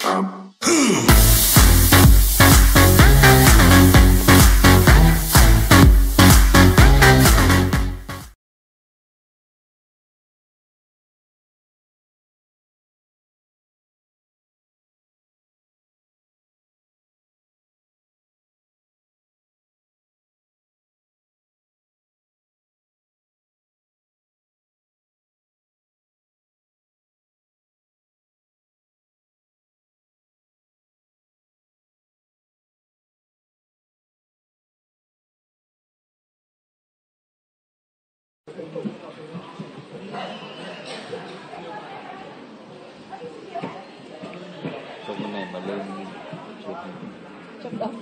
Trong cái này mà lên chớp đông.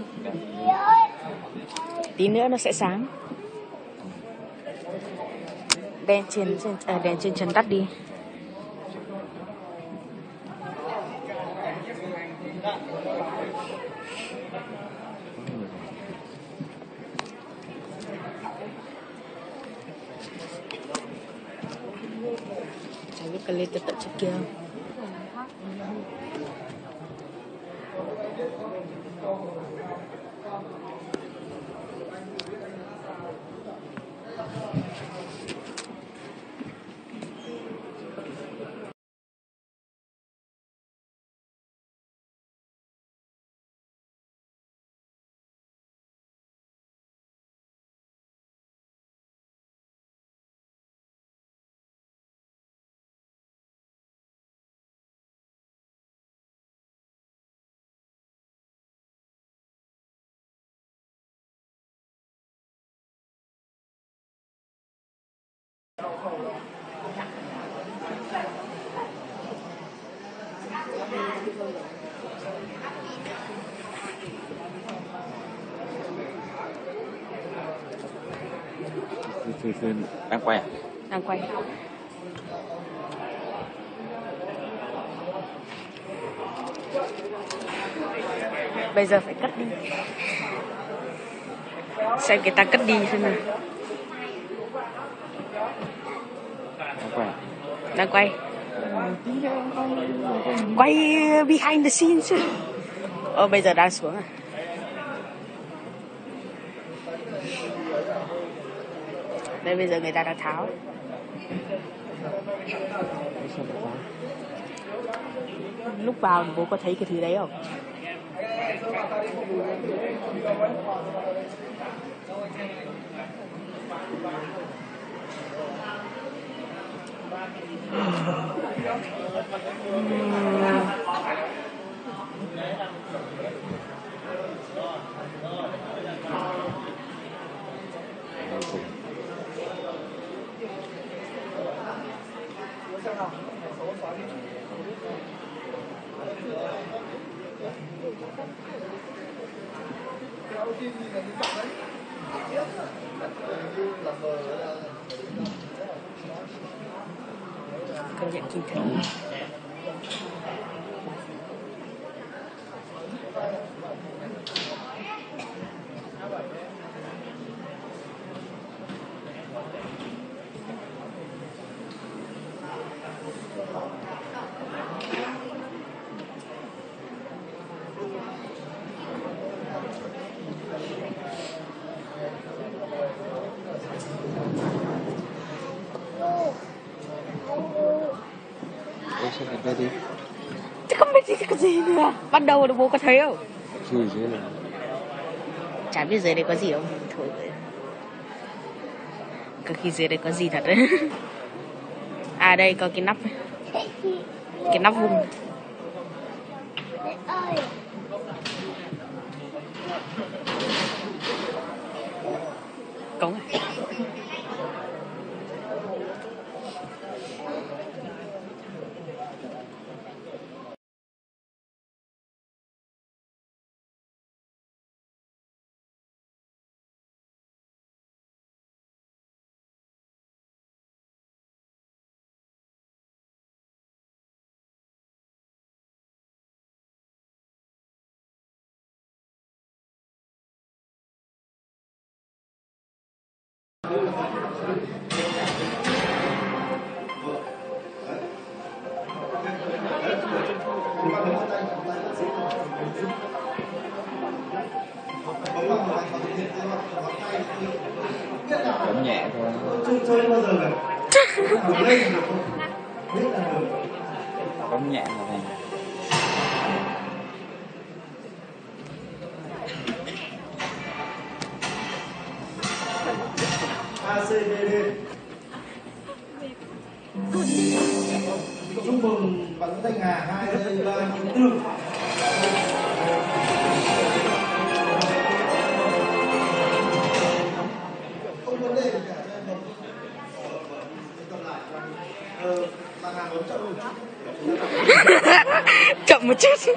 Tí nữa nó sẽ sáng. Đèn trên trần tắt đi. Chả biết cần lên tới tận trước kia không. Đang quay à? Đang quay. Bây giờ phải cất đi. Xem người ta cất đi xem nào. Đang quay à? Đang quay. Quay behind the scenes. Bây giờ đang xuống à? Đây bây giờ người ta đang tháo. Lúc vào bố có thấy cái thứ đấy không? Công nhận kinh thần. Chứ không biết cái gì nữa. Ban đầu là bố có thấy không? Dưới này. Chả biết dưới đây có gì không. Thôi có khi dưới đây có gì thật đấy. À đây có cái nắp. Cái nắp vùng. Cống à? bấm nhẹ thôi. Bấm nhẹ là thành. ACBD. Chúc mừng bạn Thanh Hà 2 3 4. Không vấn đề gì cả cho em bấm. Cầm lại. Bạn Hà bấm chậm một chút. Chậm một chút.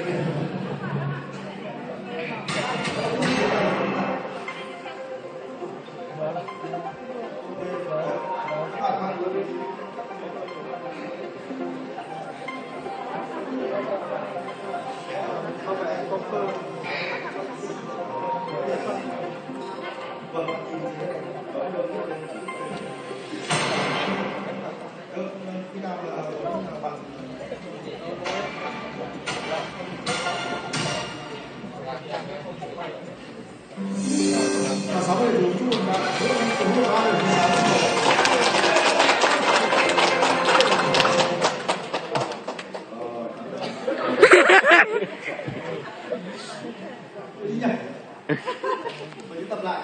Và 60 điểm chung là đúng rồi, 3 điểm. Đi nhảy. Mình tập lại.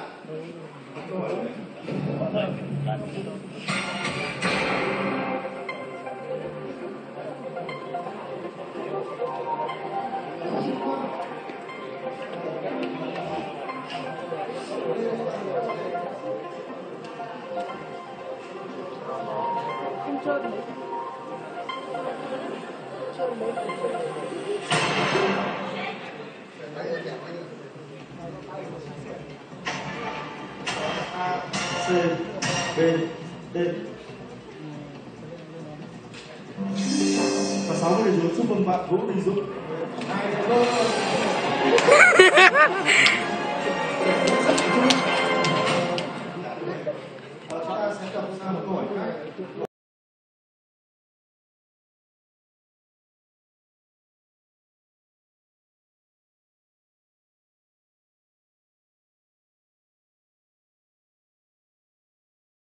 A, C, B, D. Và 60 điểm chúc mừng bạn Vũ Đình Dũng. 2